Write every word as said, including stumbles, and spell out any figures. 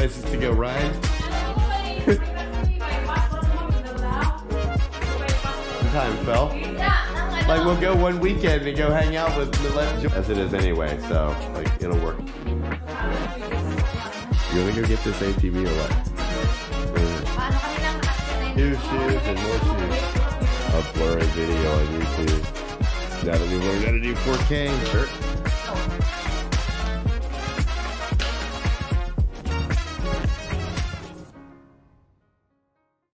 places to go ride. Time, Fel. Like we'll go one weekend and go hang out with the as it is anyway, so like it'll work. You wanna go get this A T V or what? New shoes and more shoes. I'll blur a video on YouTube. Now that we learned how to do four K. Sure.